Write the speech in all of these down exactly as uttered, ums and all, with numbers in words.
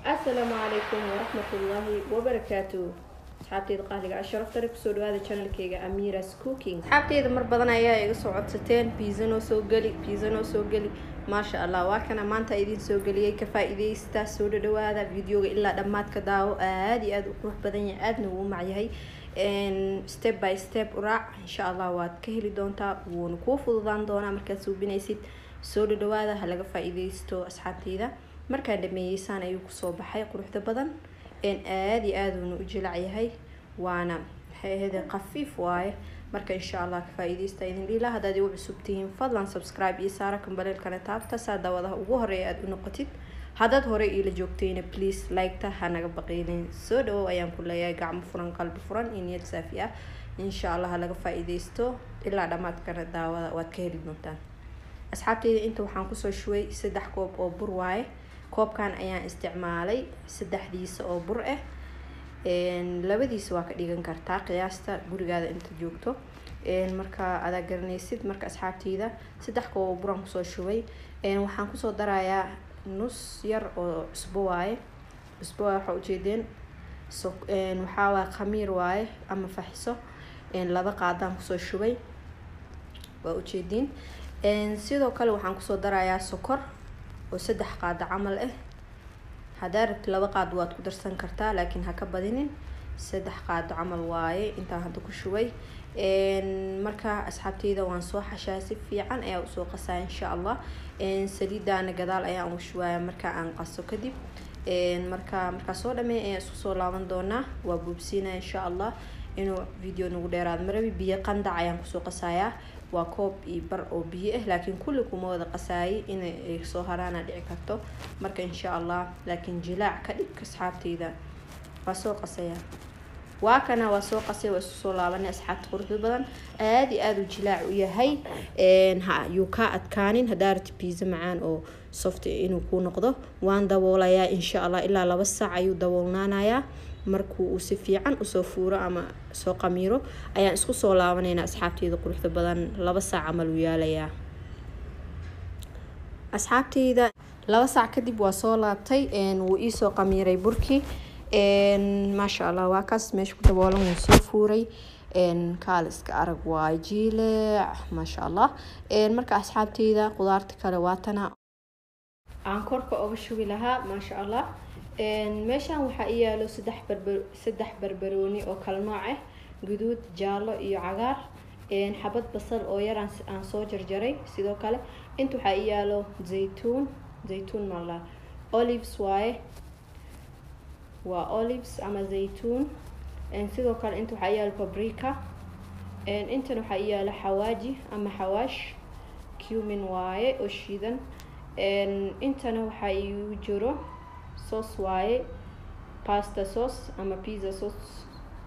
السلام عليكم ورحمة الله وبركاته. أصحابتي قاهلة أشرف ترك سود هذا channel كيجا أميرة كوكينج. أصحابتي إذا مر بدنا إياه يقصوا عطستين بيزنو سوقلي بيزنو سوقلي ما شاء الله وكان ما أنت إيدين سوقلي كفائدة استا سود دو هذا فيديو إلا دمات كداو هذه أد روح بدني أد نو معي هاي إن step by step راع إن شاء الله واد كهلي دونتا ونكوف ضان دونا مركز وبنيسيد سود دو هذا هلا فائدة استو أصحابتي إذا markaan dhameeysaan ayuu ku soo baxay quruxda badan in aad iyo aad uu u jilacyahay waana heede qafiif waaye marka insha Allah ka faa'iideysta idin ilaa hadaad u cusubtihiin fadlan subscribe iyo saara kambalelkana taabta saadawadaha ugu horeeya aad u noqotid hadaad hore ila joogtayna please like ta hanaga baqeylin soo dhaw ayaan ku leeyahay gacmo furan qalbi furan in niyad saafi ah insha Allah laga faa'iideysto ilaa dhamaadkana daawada waad ka heli doontaan asxaabtayda inta waxaan ku soo shuway saddex koob oo bur waaye koobkan ayaan isticmaalay saddexdiisa oo bur ah een labadiisa waa ka dhigan kartaa qiyaasta gurigaada inta joogto een marka aad garanaysid marka asxaabtayda saddex koob oo buran ku soo shubay een waxaan ku soo darayaa nus yar oo cusbo waaye cusbo waxa u jeedeen so een waxa waa khamiir waaye ama faxiso een laba qaadaan ku soo shubay waa u jeedin een sidoo kale waxaan ku soo darayaa sokor oo saddex qaad camal ah hadaa rabto laba qaad waad ku darsan kartaa laakiin ha ka badinin saddex qaad camal waaye inta hadda ku shubay een marka asxaabtayda waan soo xashaa si fiican ayaa u soo qasaa insha Allah een saliidana gadaal ayaan u shuwaaya marka aan qaso kadib een marka marka soo dhamee ee isku soo laaban doonaa waa buubsiina insha Allah inuu video nagu dheeraad marabi biyo qandac ayaan ku soo qasayaa waa koob iyo bar oo biyo ah laakiin kulli kuma wada qasaay in ay soo haraana dhici karto marka insha Allah laakiin jilaac ka dhig asxaabtayda waa soo qasaya waa kana waa soo qasay waa soo laabanay asxaabta quruxda badan aad iyo aad u jilaac u yahay een ha yu ka adkaanin hadaarti pizza macaan oo soft inuu ku noqdo waan daboolayaa insha Allah ilaa laba saac ayuu daboolnaanayaa markuu uu si fiican u soo fuuro ama soo qamiiro ayaan isku soo laabanayna asxaabtayda quruxda badan laba saac amal u yaalayaa asxaabtayda laba saac kadib waa soo laabtay een uu ii soo qamiiray burkii een ma sha Allah waa kaas meesha ku daboolan uu soo fuuray een kaaliska arag waa jiile ma sha Allah een marka asxaabtayda qudaarta kale waatana aan korka uga shubi lahaa ma sha Allah een meeshan waxa iyaalo saddex barbar saddex barbarooni oo kala nooc ah guduud jaallo iyo cagaar een xabad basal oo yar aan soo jarjaray sidoo kale inta waxa iyaalo zeytuun zeytuun mala olives waaye waa olives ama zeytuun een sidoo kale inta waxa iyaalo paprika een inta waxa iyaalo xawaaji ama xawaash cumin waaye oo shiidan een intana waxa uu jiro sauce waaye pasta sauce ama pizza sauce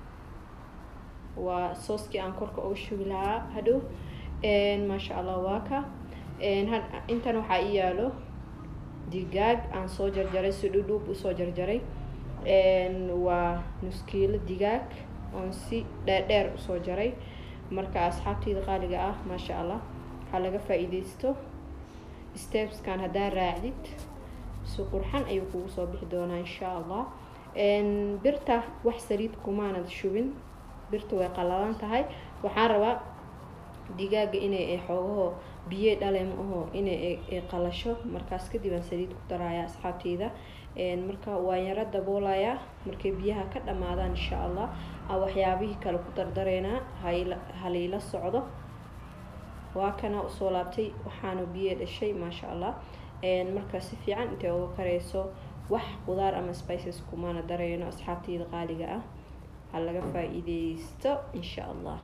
waa sauce aan korka uga shubi lahaa hadhow een ma sha Allah waa ka een intan waxa iyaalo digaag aan soo jarjaray si dhudhub u soo jarjaray een waa nus kiilo digaag oo si dheer u soo jaray marka asxaabtayda qaaliga ah ma sha Allah waxa laga faa'iideysto steps kan hadaa raacdid soo qurxan ayuu kugu soo bixi doonaa insha Allah een birta wax saliid kumaanad shubin birta way qalalan tahay waxaan rabaa digaaga inay ay xoogo biyo dhaleem oo inay ay qalasho markaas kadib aan saliid ku daraaya asxaabtayda een marka waa yara daboolaya markay biyaha ka dhamaadaan insha Allah aan waxyaabihi kale ku dardareena haleela socdo waa kana u soo laabtay waxaanu biyo dhashay ma sha Allah een marka si fiican intee uga kareyso wax qudaar ama spices kumaana dareeno asxaabtayda qaaliga ah hal laga faa'iideysto insha Allah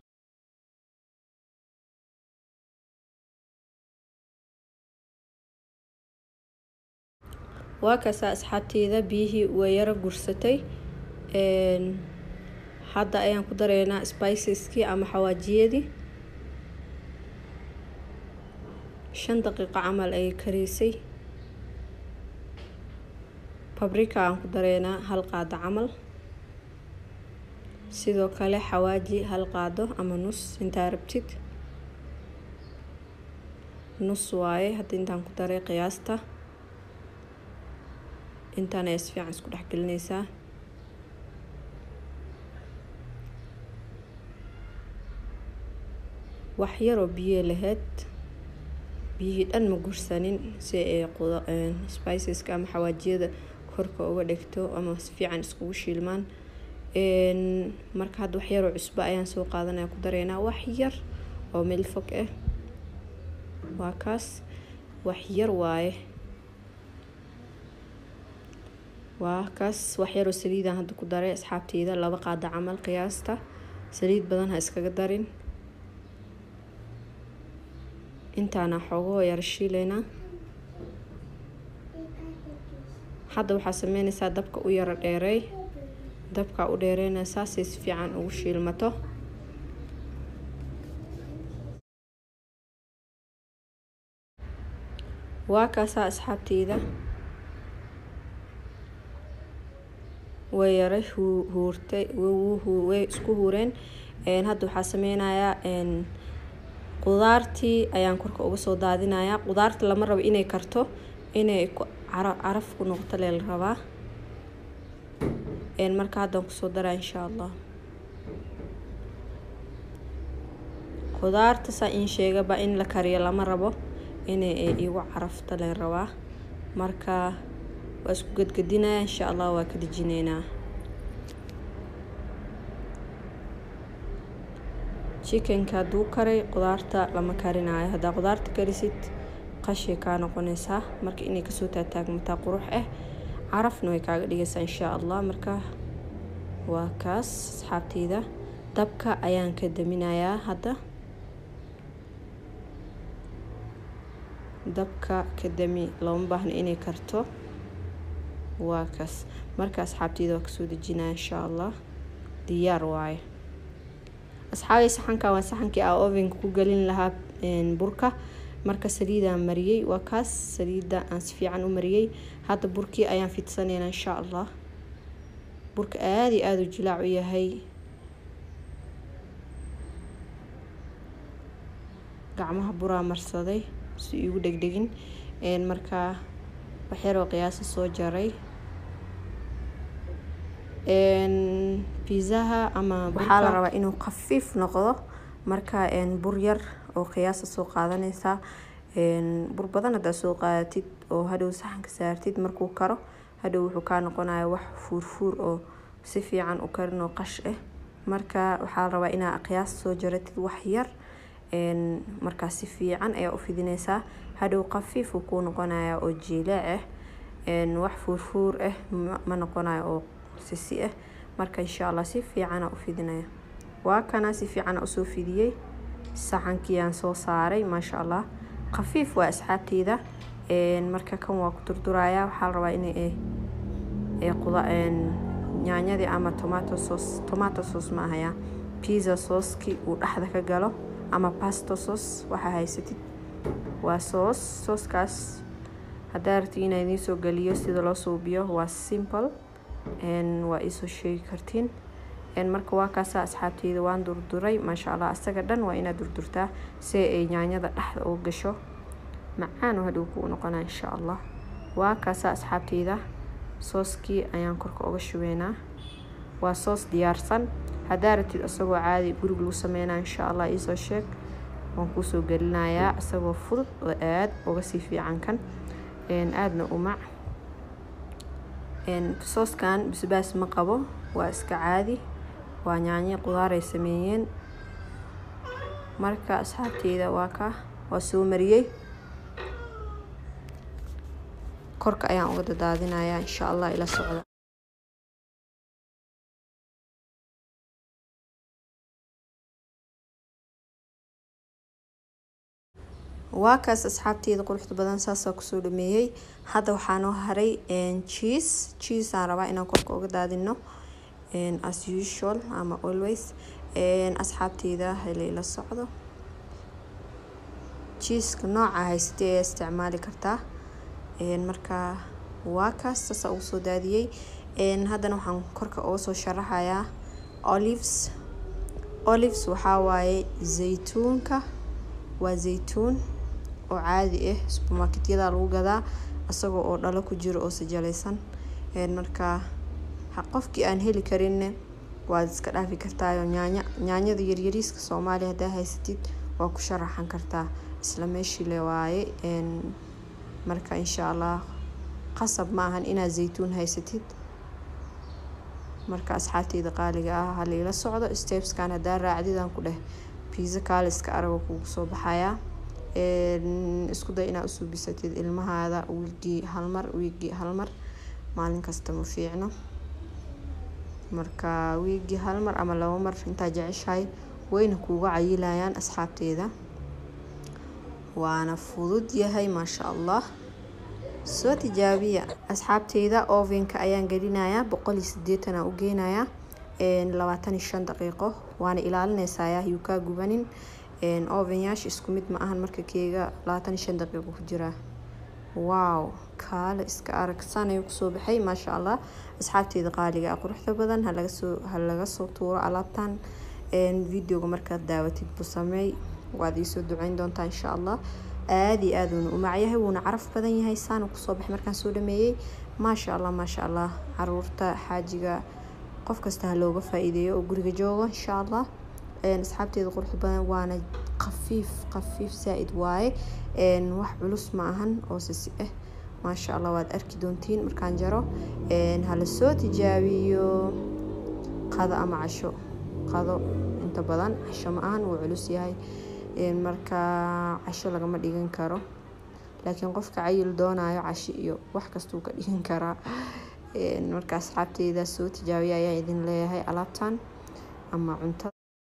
waa kaas asxaabtayda biyihii way yara gursatay een hadda ayaan ku dareynaa spiceski ama xawaajiyadii shan daqiiqo camal ay kareysay paprika aan ku dareynaa hal qaado camal sidoo kale xawaaji hal qaado ama nus inta rabtid nus waaye hadda intaan ku daray qiyaasta intaana is fiican isku dhex gelinaysaa. wax yar oo biyo lahayd biyihii dhan ma gursanin si ay quda spices ka ama xawaajiyada korka uga dhigto ama si fiican iskugu shiilmaan. een marka had wax yar oo cusbo ayaan soo qaadanaya ku dareynaa wax yar oo milfog ah. waa kaas wax yar waaye waa kaas wax yar oo saliid aan hadda ku daray asxaabteyda laba qaado camal qiyaasta. saliid badan ha iskaga darin. intaana xogo yar shiileena. hadda waxaa sameynaysaa dabka u yara dheeray dabka u dheereynaysaa si fiican ugu shiilmato. waa kaas asxaabteyda way yara huurtay way isku huureen. een hadda waxaa sameynayaa een qudaartii ayaan korka uga soo daadinayaa. qudaarta lama rabo inay karto inay caraf ku noqoto la rabaa. een marka hadda ku soo daraa insha Allah. qudaarta sa in sheega ba in la kariyo lama rabo inay igu carafta la rabaa. marka waa isku gadgadinaa insha Allah waa ka dijineynaa. chicken ka duu karay qudaarta lama karinayo. hadda qudaarta karisid qashi ka noqonaysa marka inay ka soo taagmata qurux ah carafna way kaaga dhigaysaa insha Allah. marka waa kaas asxaabteyda dabka ayaan ka daminayaa. hadda dabka ka dami lama baahna inay karto. waa kaas marka asxaabteyda waa ka soo dejinaa insha Allah. diyaar waaye asxaabay. saxanka waa saxankii aan oven ku galin lahaa een burka. marka saliida mariyay waa kaas saliida aan si fiican u mariyay. hadda burkii ayaan fidsaneynaa insha Allah. burka aad iyo aad u jilaac u yahay. gacmaha buraa marsaday si igu dhegdhegin. een marka wax yar oo qiyaas soo jaray. een pizzaha ama waxaa la rabaa inuu khafiif noqdo. marka een bur yar oo qiyaas soo qaadanaysa. een bur badan hada soo qaadatid oo hadhow saxanka saartid markuu karo hadhow wuxuu ka noqonayaa wax fuurfuur oo si fiican u karin oo qash ah. marka waxaa la rabaa inaa qiyaas soo jaratid wax yar. een marka si fiican ayaa u fidinaysaa hadhow khafiif uu ku noqonayaa oo jiilaac ah. een wax fuurfuur ah ma noqonayo oo sisi ah. marka insha Allah si fiican u fidinaya. waa kana si fiican u soo fidiyay. saxankii aan soo saaray ma sha Allah khafiif waa asxaabteyda. een marka kan waa ku durdurayaa. waxaa la rabaa inay ee quda een yaanyadii ama tomato sauce tomato sauce ma ahaya pizza sauce ki uu dhaxda ka galo ama pasta sauce waxa haysatid. waa sauce sauce kaas hadaa rabtid inay idin soo galiyo sida loo suubiyo waa simple. een waa isoo sheegi kartiin. een marka waa kaas asxaabteyda waan durduray ma sha Allah. asaga dhan waa inaad durdurtaa si ay yaanyada dhaxda uga gasho macaan oo hadhow ku noqonaa insha Allah. waa kaas asxaabteyda sauce-kii ayaan korka uga shubeynaa. waa sauce diyaarsan. hadaa rabtid asagoo caadi guriga lagu sameynaa insha Allah isoo sheeg waan ku soo galinayaa asagoo fudud oo aad uga sii fiican kan. een aadna u mac. een sauce-kan bisbaas ma qabo waa iska caadi. waa yaanyo qudaar ay sameeyeen. marka asxaabteyda waa ka waa soo mariyay. korka ayaan uga dadaadinayaa insha Allah ila socda. waa kaas asxaabteyda quruxda badan saasa ku soo dhameeyay. hadda waxaa noo haray een cheese cheese aan rabaa inaan korka uga daadino een as usual ama always. een asxaabteyda hala ila socdo. cheese ka nooca haystay isticmaali kartaa. een marka waa kaas saasa ugu soo daadiyay. een haddana waxaan korka uga soo sharaxayaa olives. olives waxaa waaye zaytuunka. waa zaytuun oo caadi ah supermarketyada lagu gadaa asagoo oo dhalo ku jiro oo sajalaysan. een marka qofkii aan heli karin waad iska dhaafi kartaa nyaanya nyaanyada yaryariiska Soomaaliya hadaa haysatid waa ku sharaxan kartaa isla meeshii le waaye een marka insha Allah qasab ma ahan inaad zeytuun haysatid marka asxaabteyda qaaliga ah hal ila socdo steps kan hadaa raacdidaan ku dheh pizza kaaliska arago kugu soo baxaya een isku day inaad u suubisatid ilmahaada weekii hal mar weekii hal mar maalin kasta ma fiicno marka weekii hal mar ama laba mar inta jeceshahay wayna kuuga cayilayaan asxaabteyda waana fudud yahay ma sha Allah soo tijaabiya asxaabteyda ovenka ayaan gelinayaa boqol iyo siddeetan aan u geenayaa een labaatan iyo shan daqiiqo waana ilaalinaysaa yuu ka gubanin een oven yaash isku mid ma ahan marka keega labaatan iyo shan daqiiqo ku jira wow kaale iska aragsan ay ku soo baxay ma sha Allah asxaabteyda qaaliga quruxda badan ha laga soo ha laga soo tuuro alaabtan een videoga marka daawatid bu sameey waad ii soo duceyn doontaa insha Allah aadi aaduna u macyahay wuuna caraf badan yahay saan ku soo baxay markaan soo dhameeyay ma sha Allah ma sha Allah caruurta xaajiga qof kasta looga faa'iideeyo oo guriga joogo insha Allah een asxaabteyda quruxda badan waana qafiif qafiif saaid waaye een wax culus ma ahan oo sisi ah ma sha Allah waad arki doontiin markaan jaro een hala soo tijaabiyo qado ama casho qado inta badan casho ma ahan oo culus yahay een marka casho laga ma dhigan karo laakiin qofka cayil doonayo casho iyo wax kasta uu ka dhigan karaa een marka asxaabteyda soo tijaabiya ayaa idin leeyahay alaabtan ama cunto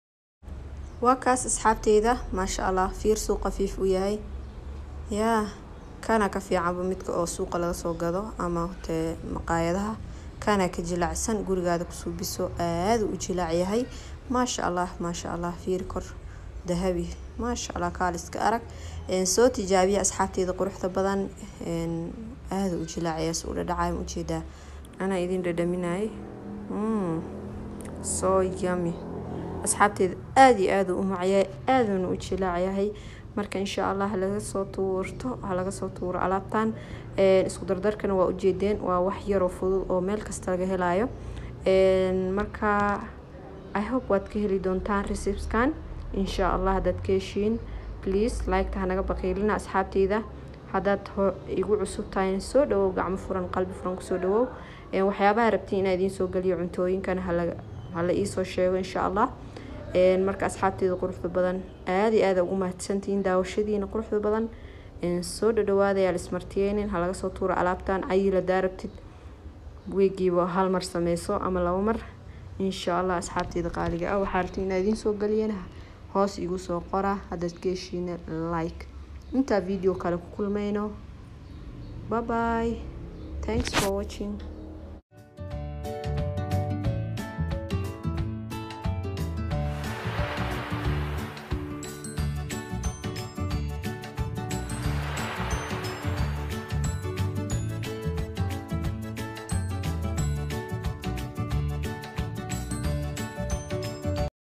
waa kaas asxaabteyda ma sha Allah fiir soo qafiif u yahay yaa kana ka fiican midka oo suuqa laga soo gado ama te maqaayadaha kana ka jilacsan gurigaada ku suubiso aad u jilac yahay ma sha Allah ma sha Allah fiir kor dahabi ما شاء الله كالسك أرك إن صوت إيجابي أصحابتي ذا قرحة بدن إن هذا وجلاء يسول دعاء وجدا أنا إذن ردمناي مم so yummy أصحابتي آدي آدو ومعي آدو وجلاء هي marka insha Allah laga soo tuurto laga soo tuuro alaabtan ee isku dardarkana waa u jeedeen waa wax yar oo fudud oo meel kasta laga helayo ee marka I hope waad ka heli doontaan recipes kan insha Allah dad keeshin please like ta naga baqiilina asxaabteyda hadaad igu cusub tahay soo dhawow gacmo furan qalbi furan ku soo dhawow ee waxyaabaha rabtiin inaad idin soo galiyo cuntooyinkan hala hala ii soo sheego insha Allah ee marka asxaabteyda quruxda badan aad iyo aad ugu mahadsantiin daawashadiina quruxda badan ee soo dhawaada yaa ismartiyeen ha laga soo tuuro alaabtan ayila daarabtid weegiiba hal mar sameeso ama laba mar insha Allah asxaabteyda qaaliga ah waxa rabtiin inaad idin soo galiyeen hoos igu soo qora hadad geeshiina like inta video kale ku kulmayno bye bye thanks for watching.